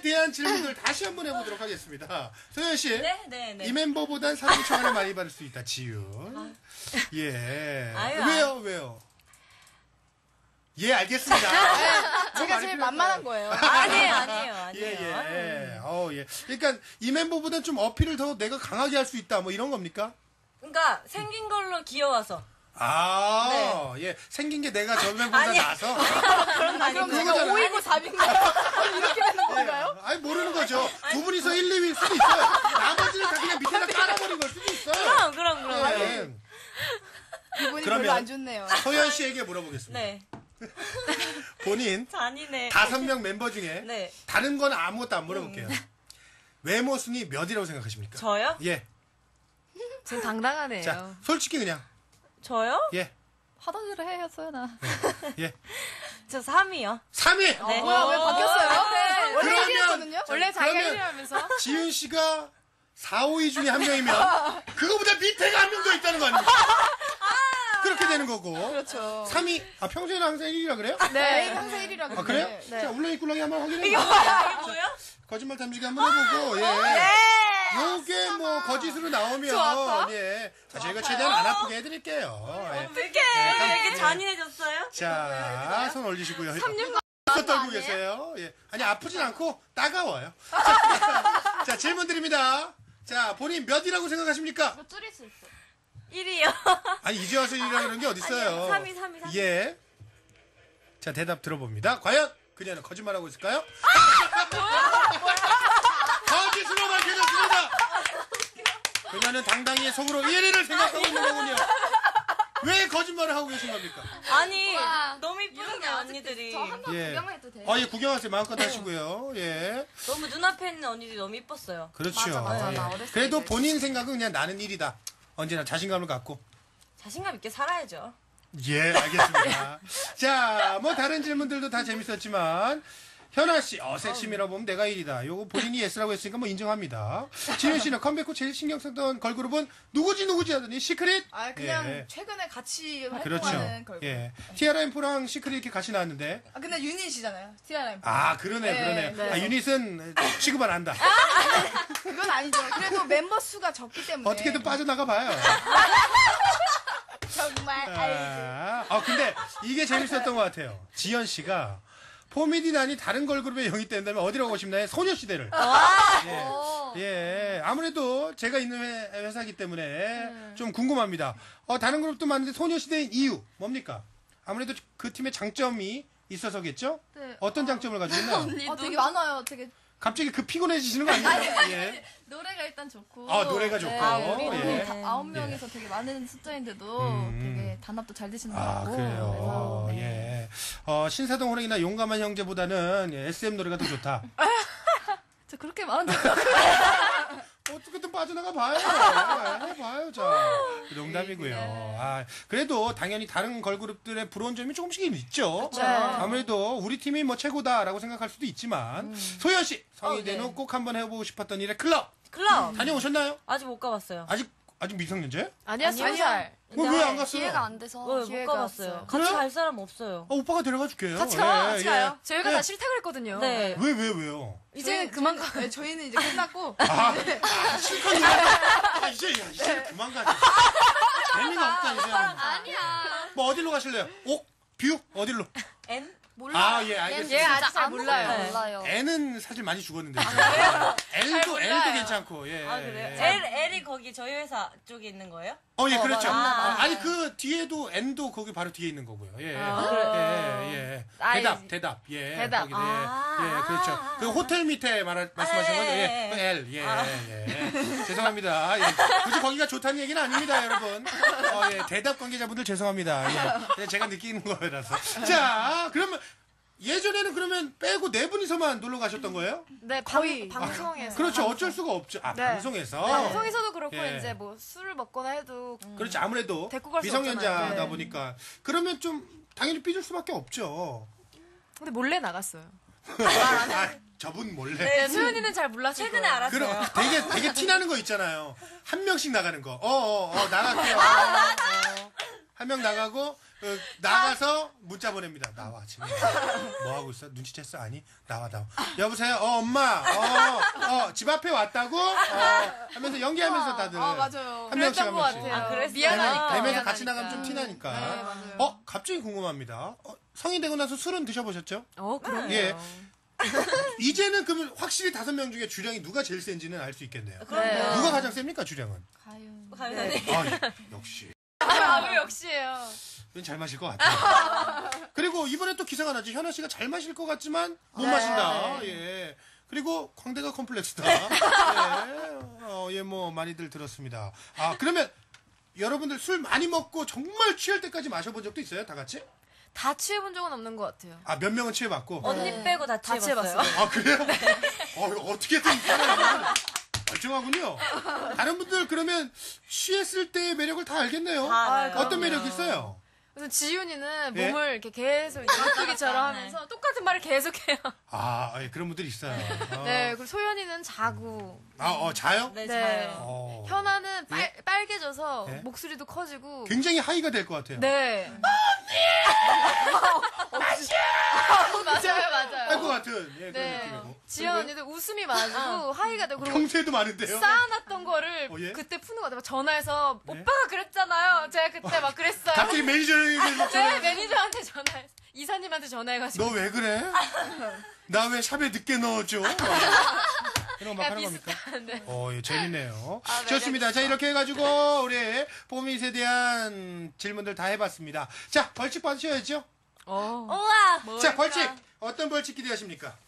대한 질문을 다시 한번 해보도록 하겠습니다. 소연 씨, 네. 이 멤버보단 사랑 초안을 많이 받을 수 있다. 지윤. 예. 왜요? 예, 알겠습니다. 제가 제일 만만한 거예요. 아니에요. 예. 그러니까 이 멤버보단 좀 어필을 더 내가 강하게 할 수 있다. 뭐 이런 겁니까? 그러니까 생긴 걸로 귀여워서. 예. 생긴 게 내가 저 멤버보다 나아서. 그런 거 아니고. 제가 5이고 4인가요? 이렇게 되는 건가요? 아니, 모르는 거죠. 두 분이서 1, 2위일 수도 있어요. 나머지를 다 그냥 밑에다 깔아버린 걸 수도 있어요. 그럼. 예. 기분이 그러면 별로 안 좋네요. 소연 씨에게 물어보겠습니다. 네. 본인 잔인해. 5명 멤버 중에 네. 다른 건 아무것도 안 물어볼게요. 외모 순위 몇이라고 생각하십니까? 저요? 예. 전 당당하네요. 자, 솔직히 그냥. 저요? 예. 하던 대로 해요, 소연아. 예. 저 3위요. 3위! 네. 뭐야, 왜 바뀌었어요? 네. 원래 그러면- 1위였거든요? 원래 자기가 그러면- 1위 하면서. 지윤 씨가 4, 5위 중에 한 명이면 그거보다 밑에가 한 명 더 있다는 거 아닙니까? 그렇게 되는 거고. 그렇죠. 3위. 평소에는 항상 1위라 그래요? 네, 항상 1위라고. 아, 그래요? 네. 자, 울렁이 꿀렁이 한번 확인해 이게 뭐야? 거짓말 탐지기 한번 해보고, 요게 뭐, 거짓으로 나오면, 자, 저희가 최대한 안 아프게 해드릴게요. 어떡해. 이렇게 잔인해졌어요? 자, 손 올리시고요. 3년 떨고 계세요. 아니, 아프진 않고, 따가워요. 자, 질문 드립니다. 자, 본인 몇이라고 생각하십니까? 몇 줄일 수 있어? 1위요. 아니, 이제 와서 1위라 그러는 게 어딨어요. 3위. 예. 자, 대답 들어봅니다. 과연 그녀는 거짓말하고 있을까요? 거짓으로 밝혀졌습니다. 그녀는 당당히 속으로 1위를 생각하고 있는 거군요. 왜 거짓말을 하고 계신 겁니까? 아니, 너무 이쁘던데, 언니들이. 한번 예. 구경만 해도 돼요? 예, 구경하세요. 마음껏 하시고요. 예. 너무 눈앞에 있는 언니들이 너무 이뻤어요. 그렇죠. 맞아. 예. 나 어렸을 그래도 때 본인 생각은 그냥 나는 1위다. 언제나 자신감을 갖고. 자신감 있게 살아야죠. 예, 알겠습니다. 자, 뭐 다른 질문들도 다 재밌었지만 현아 씨, 섹시미라 보면 내가 1위다. 요거 본인이 예스라고 했으니까 뭐 인정합니다. 지윤 씨는 컴백 후 제일 신경 썼던 걸그룹은 누구지 하더니 시크릿? 그냥 예. 최근에 같이 그렇죠. 활동하는 걸그룹. 예. 티아라엠프랑 시크릿 이렇게 같이 나왔는데. 근데 유닛이잖아요. 티아라임. 그러네. 네. 유닛은 취급 안 한다. 그건 아니죠. 그래도 멤버 수가 적기 때문에. 어떻게든 빠져나가 봐요. 정말 근데 이게 재밌었던 것 같아요. 지연 씨가 포미디단이 다른 걸그룹에 영입된다면 어디로 가고 싶나요? 소녀시대를. 예. 아무래도 제가 있는 회사이기 때문에 좀 궁금합니다. 다른 그룹도 많은데 소녀시대인 이유 뭡니까? 아무래도 그 팀의 장점이 있어서겠죠? 네. 어떤 장점을 가지고 있나요? 되게 많아요. 되게 갑자기 피곤해지시는 거 아니에요? 예. 노래가 일단 좋고. 노래가 좋고. 우리 예. 9명이서 되게 많은 숫자인데도 되게 단합도 잘 되시는 것 같고. 그래요. 그래서, 예. 신사동 호랑이나 용감한 형제보다는 SM 노래가 더 좋다. 저 그렇게 마음에 어떻게든 빠져나가 봐요. 해봐요, 자. 농담이고요. 그래도 당연히 다른 걸그룹들의 부러운 점이 조금씩 있죠. 아무래도 우리 팀이 뭐 최고다라고 생각할 수도 있지만, 소연 씨, 성인 되는 꼭 한번 해보고 싶었던 일의 클럽. 다녀오셨나요? 아직 못 가봤어요. 아직 미성년자예요? 아니야, 20살. 왜 안 갔어요? 기회가 안 돼서. 못 가봤어요. 같이 그래요? 갈 사람 없어요. 오빠가 데려가 줄게요. 같이 가요. 저희가 예. 다 싫다 그랬거든요. 네. 왜요? 이제 그만 가. 네, 저희는 이제 끝났고. 실컷 이제 그만 가자. 재미가 없다, 이제. 아니야. 뭐 어디로 가실래요? 뷰? 어디로? N? 몰라. 예, 알겠습니다. 얘 아직 잘 몰라요. 네. 몰라요. N은 사실 많이 죽었는데. L도 괜찮고, 예. 그래요? L이 거기 저희 회사 쪽에 있는 거예요? 예, 그렇죠. 맞아. 아니, 그 뒤에도 N도 거기 바로 뒤에 있는 거고요. 예. 그래요? 대답. 예. 대답. 거기, 예, 그렇죠. 그 호텔 밑에 말씀하신 건, L. 죄송합니다. 굳이 거기가 좋다는 얘기는 아닙니다, 여러분. 대답 관계자분들 죄송합니다. 예. 제가 느끼는 거라서. 자, 그러면, 예전에는 그러면 빼고 네 분이서만 놀러 가셨던 거예요? 네, 거의. 방송에서. 그렇죠. 어쩔 수가 없죠. 네. 방송에서. 방송에서도 그렇고 예. 이제 뭐 술을 먹거나 해도 그렇지. 아무래도 데리고 갈수 미성년자다 없잖아요. 네. 보니까. 그러면 좀 당연히 삐질 수밖에 없죠. 근데 몰래 나갔어요. 저분 몰래. 네, 소연이는 잘 몰랐을 최근에 거예요. 알았어요. 되게 티나는 거 있잖아요. 한 명씩 나가는 거. 나갈게요. 한 명 나가고, 나가서 문자 보냅니다. 나와 지금 뭐 하고 있어? 눈치챘어? 아니 나와. 여보세요. 엄마. 집 앞에 왔다고? 하면서 연기하면서 다들 맞아요. 한 명씩 그랬던 한 것 명씩. 같아요. 아, 그랬어요? 미안하니까. 대면서 같이 미안하니까. 나가면 좀 티나니까. 네, 맞아요. 갑자기 궁금합니다. 성인 되고 나서 술은 드셔보셨죠? 그럼요. 예. 이제는 그러면 확실히 5명 중에 주량이 누가 제일 센지는 알 수 있겠네요. 네. 누가 가장 셉니까 주량은? 가요. 가면은 역시. 왜 역시예요. 이건 잘 마실 것 같아요. 그리고 이번에 또 기사가 나지. 현아 씨가 잘 마실 것 같지만 못 마신다. 예. 그리고 광대가 컴플렉스다. 예, 뭐 많이들 들었습니다. 그러면 여러분들 술 많이 먹고 정말 취할 때까지 마셔본 적도 있어요? 다 같이? 다 취해본 적은 없는 것 같아요. 몇 명은 취해봤고. 언니 빼고 다 다 취해봤어요. 그래요? 어떻게든 사람은 멀쩡하군요. 다른 분들 그러면 취했을 때의 매력을 다 알겠네요. 다 알아요. 어떤 그럼요. 매력이 있어요? 그래서 지윤이는 예? 몸을 이렇게 계속 이쪽이처럼 하면서 똑같은 말을 계속해요. 예, 그런 분들이 있어요. 네, 그리고 소연이는 자고. 자요? 네, 네. 자요. 현아는 빨개져서 예? 목소리도 커지고. 굉장히 하이가 될 것 같아요. 네. 맞아요. 할 것 같은 그런 네. 느낌이고. 지연 언니도 웃음이 많아지고 하이가 되고 그리고 평소에도 많은데요. 쌓아놨던 거를 예? 그때 푸는 것 같아요. 막 전화해서 네? 오빠가 그랬잖아요. 제가 그때 막 그랬어요. 갑자기 매니저에게 네, 매니저한테 전화해서 이사님한테 전화해가지고 너 왜 그래? 나 왜 샵에 늦게 넣어줘? 이런 거 막 하는 겁니까? 비슷한데. 예, 재밌네요. 매력 좋습니다. 자, 이렇게 해가지고, 우리 뽀미잇에 대한 질문들 다 해봤습니다. 자, 벌칙 받으셔야죠? 우와. 자, 벌칙! 어떤 벌칙 기대하십니까?